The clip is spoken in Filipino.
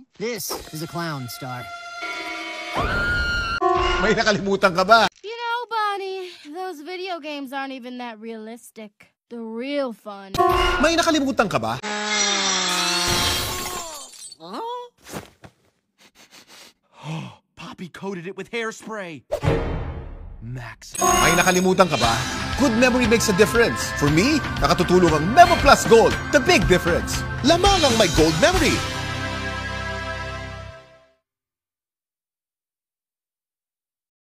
This is a clown star. May nakalimutan ka ba? You know, Bonnie, those video games aren't even that realistic. The real fun. May nakalimutan ka ba? Poppy coated it with hairspray. Max. May nakalimutan ka ba? Good memory makes a difference. For me, nakatutulong ang Memo Plus Gold. The big difference. Lamang ang may gold memory.